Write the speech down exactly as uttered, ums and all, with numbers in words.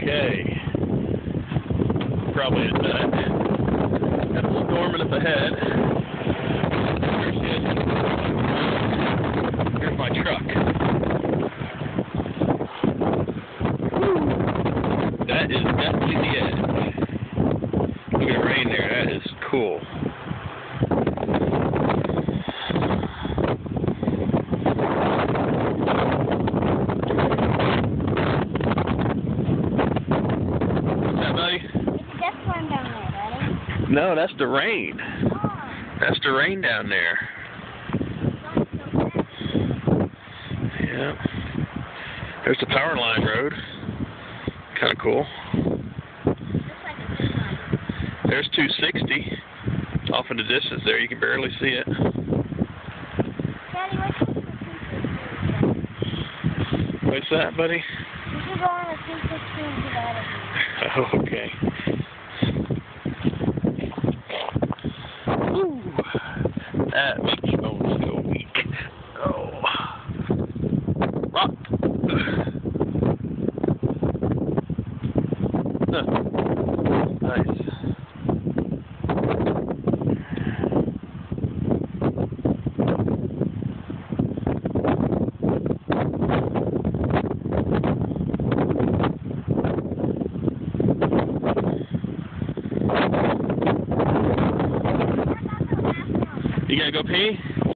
Okay. Probably a nut. Got a little dormant up ahead. There she is. Here's my truck. Woo. That is definitely the edge. Look at the rain there. That is cool. No, that's the rain. That's the rain down there. Yeah. There's the power line road. Kind of cool. There's two sixty. Off in the distance there. You can barely see it. Daddy, what's two sixty? What's that, buddy? You should go on a two sixty and get out of here. Oh, okay. Ooh, that